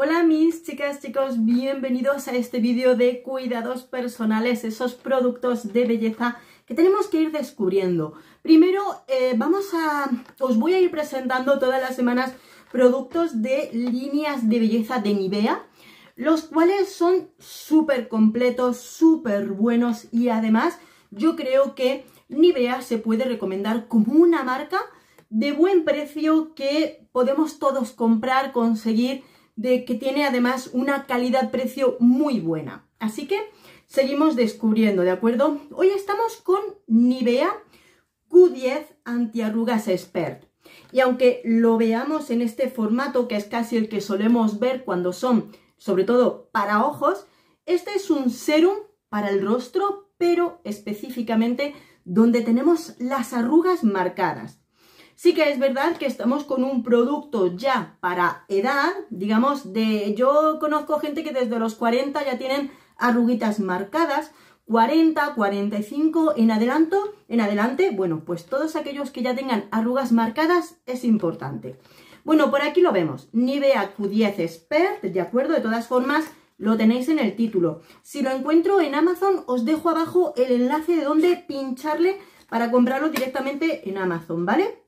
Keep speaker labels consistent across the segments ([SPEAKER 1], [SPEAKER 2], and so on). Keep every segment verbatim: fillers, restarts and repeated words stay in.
[SPEAKER 1] Hola mis chicas, chicos, bienvenidos a este vídeo de cuidados personales, esos productos de belleza que tenemos que ir descubriendo. Primero eh, vamos a, os voy a ir presentando todas las semanas productos de líneas de belleza de Nivea, los cuales son súper completos, súper buenos y además yo creo que Nivea se puede recomendar como una marca de buen precio que podemos todos comprar, conseguir, de que tiene además una calidad-precio muy buena. Así que seguimos descubriendo, ¿de acuerdo? Hoy estamos con Nivea Q diez Antiarrugas Expert. Y aunque lo veamos en este formato, que es casi el que solemos ver cuando son, sobre todo para ojos, este es un serum para el rostro, pero específicamente donde tenemos las arrugas marcadas. Sí que es verdad que estamos con un producto ya para edad, digamos, de yo conozco gente que desde los cuarenta ya tienen arruguitas marcadas, cuarenta, cuarenta y cinco en adelanto, en adelante, bueno, pues todos aquellos que ya tengan arrugas marcadas es importante. Bueno, por aquí lo vemos, Nivea Q diez Expert, de acuerdo, de todas formas lo tenéis en el título. Si lo encuentro en Amazon, os dejo abajo el enlace de donde pincharle para comprarlo directamente en Amazon, ¿vale?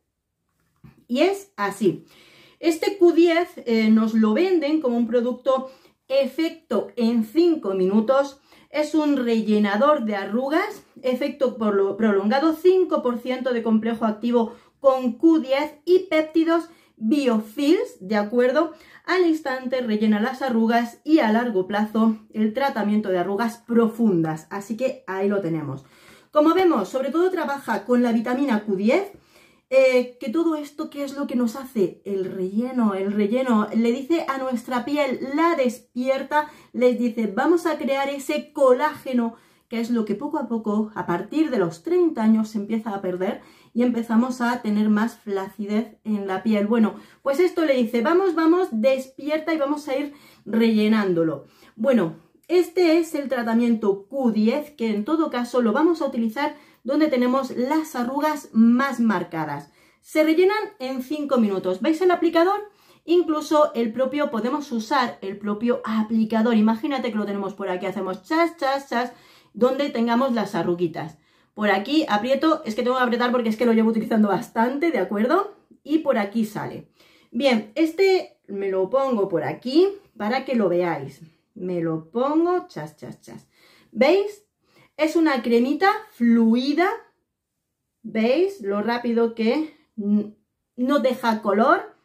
[SPEAKER 1] Y es así. Este Q diez eh, nos lo venden como un producto efecto en cinco minutos. Es un rellenador de arrugas, efecto por lo prolongado, cinco por ciento de complejo activo con Q diez y péptidos Biofills, ¿de acuerdo? Al instante rellena las arrugas y a largo plazo el tratamiento de arrugas profundas. Así que ahí lo tenemos. Como vemos, sobre todo trabaja con la vitamina Q diez. Eh, que todo esto, ¿qué es lo que nos hace? El relleno, el relleno le dice a nuestra piel, la despierta, les dice, vamos a crear ese colágeno, que es lo que poco a poco, a partir de los treinta años, se empieza a perder y empezamos a tener más flacidez en la piel. Bueno, pues esto le dice, vamos, vamos, despierta y vamos a ir rellenándolo. Bueno, este es el tratamiento Q diez, que en todo caso lo vamos a utilizar donde tenemos las arrugas más marcadas. Se rellenan en cinco minutos. ¿Veis el aplicador? Incluso el propio, podemos usar el propio aplicador. Imagínate que lo tenemos por aquí, hacemos chas, chas, chas, donde tengamos las arruguitas. Por aquí aprieto, es que tengo que apretar porque es que lo llevo utilizando bastante, ¿de acuerdo? Y por aquí sale. Bien, este me lo pongo por aquí para que lo veáis. Me lo pongo, chas, chas, chas. ¿Veis? Es una cremita fluida, ¿veis? Lo rápido que no deja color,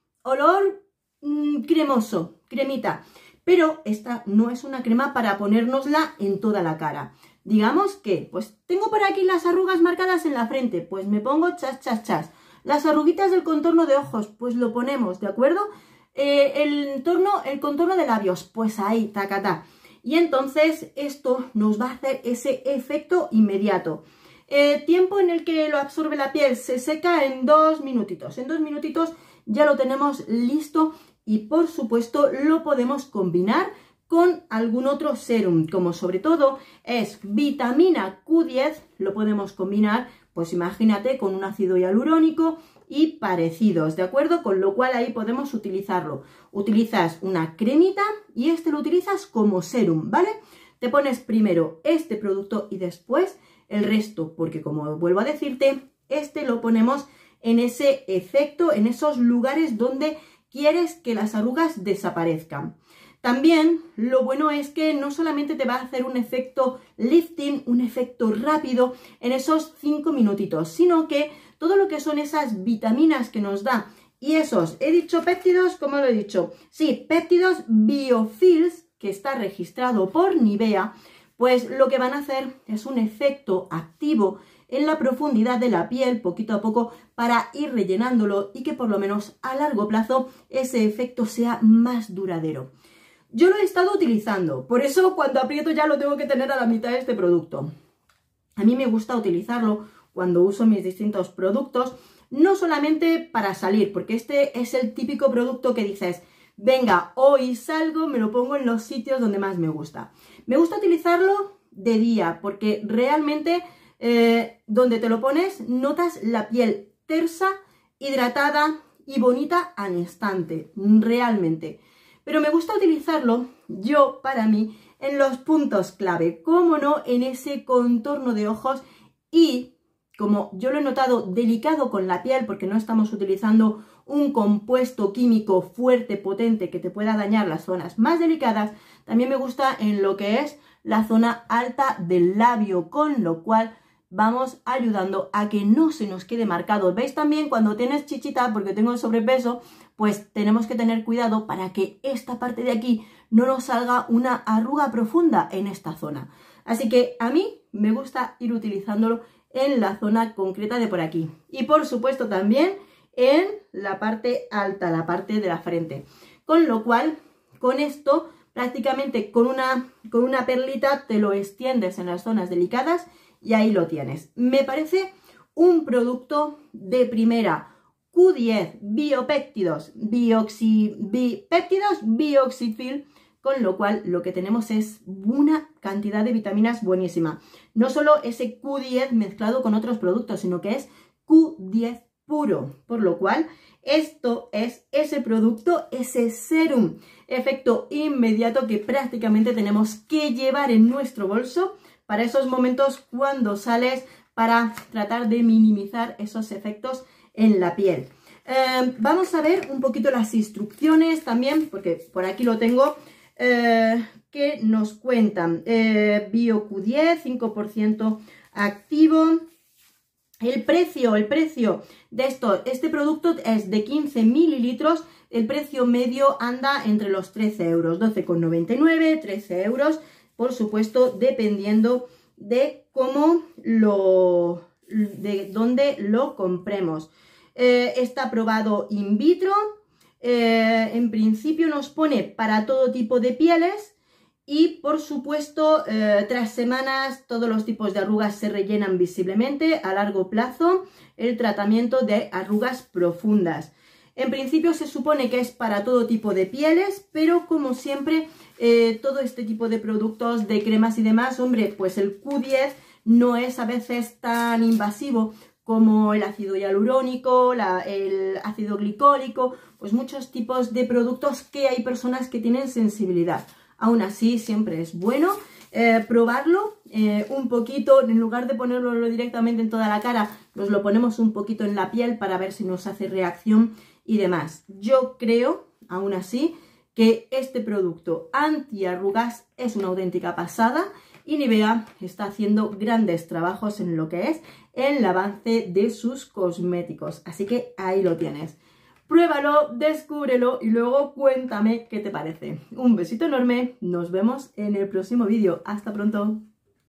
[SPEAKER 1] olor mmm, cremoso, cremita. Pero esta no es una crema para ponérnosla en toda la cara. Digamos que, pues tengo por aquí las arrugas marcadas en la frente, pues me pongo chas, chas, chas. Las arruguitas del contorno de ojos, pues lo ponemos, ¿de acuerdo? Eh, el, entorno, el contorno de labios, pues ahí, tacatá. Y entonces esto nos va a hacer ese efecto inmediato. Eh, tiempo en el que lo absorbe la piel, se seca en dos minutitos. En dos minutitos ya lo tenemos listo y por supuesto lo podemos combinar con algún otro serum, como sobre todo es vitamina Q diez, lo podemos combinar, pues imagínate, con un ácido hialurónico y parecidos, ¿de acuerdo? Con lo cual ahí podemos utilizarlo. Utilizas una cremita y este lo utilizas como serum, ¿vale? Te pones primero este producto y después el resto, porque como vuelvo a decirte, este lo ponemos en ese efecto, en esos lugares donde quieres que las arrugas desaparezcan. También lo bueno es que no solamente te va a hacer un efecto lifting, un efecto rápido en esos cinco minutitos, sino que todo lo que son esas vitaminas que nos da y esos, he dicho péptidos, ¿cómo lo he dicho? Sí, péptidos Biofills, que está registrado por Nivea, pues lo que van a hacer es un efecto activo en la profundidad de la piel, poquito a poco, para ir rellenándolo y que por lo menos a largo plazo ese efecto sea más duradero. Yo lo he estado utilizando, por eso cuando aprieto ya lo tengo que tener a la mitad de este producto. A mí me gusta utilizarlo cuando uso mis distintos productos, no solamente para salir, porque este es el típico producto que dices, venga, hoy salgo, me lo pongo en los sitios donde más me gusta. Me gusta utilizarlo de día, porque realmente eh, donde te lo pones notas la piel tersa, hidratada y bonita al instante, realmente. pero me gusta utilizarlo yo, para mí, en los puntos clave, como no, en ese contorno de ojos y, como yo lo he notado, delicado con la piel, porque no estamos utilizando un compuesto químico fuerte, potente, que te pueda dañar las zonas más delicadas, también me gusta en lo que es la zona alta del labio, con lo cual vamos ayudando a que no se nos quede marcado. ¿Veis también cuando tienes chichita, porque tengo sobrepeso, pues tenemos que tener cuidado para que esta parte de aquí no nos salga una arruga profunda en esta zona? Así que a mí me gusta ir utilizándolo en la zona concreta de por aquí. Y por supuesto también en la parte alta, la parte de la frente. Con lo cual, con esto, prácticamente con una, con una perlita te lo extiendes en las zonas delicadas y ahí lo tienes. Me parece un producto de primera. Q diez, biopéptidos, bioxi, bipéptidos, bioxifil, con lo cual lo que tenemos es una cantidad de vitaminas buenísima. No solo ese Q diez mezclado con otros productos, sino que es Q diez puro, por lo cual esto es ese producto, ese serum, efecto inmediato que prácticamente tenemos que llevar en nuestro bolso para esos momentos cuando sales, para tratar de minimizar esos efectos en la piel. Eh, vamos a ver un poquito las instrucciones también, porque por aquí lo tengo, eh, que nos cuentan. Eh, Bio Q diez, cinco por ciento activo. El precio, el precio de esto, este producto es de quince mililitros, el precio medio anda entre los trece euros, doce con noventa y nueve, trece euros, por supuesto, dependiendo de cómo lo, de dónde lo compremos. Eh, está aprobado in vitro, eh, en principio nos pone para todo tipo de pieles. Y por supuesto, eh, tras semanas todos los tipos de arrugas se rellenan visiblemente. A largo plazo, el tratamiento de arrugas profundas. En principio se supone que es para todo tipo de pieles, pero como siempre, eh, todo este tipo de productos, de cremas y demás, hombre, pues el Q diez no es a veces tan invasivo como el ácido hialurónico, la, el ácido glicólico, pues muchos tipos de productos que hay personas que tienen sensibilidad. Aún así, siempre es bueno eh, probarlo eh, un poquito, en lugar de ponerlo directamente en toda la cara, nos lo ponemos un poquito en la piel para ver si nos hace reacción y demás. Yo creo, aún así, que este producto antiarrugas es una auténtica pasada y Nivea está haciendo grandes trabajos en lo que es el avance de sus cosméticos. Así que ahí lo tienes. Pruébalo, descúbrelo y luego cuéntame qué te parece. Un besito enorme, nos vemos en el próximo vídeo. Hasta pronto.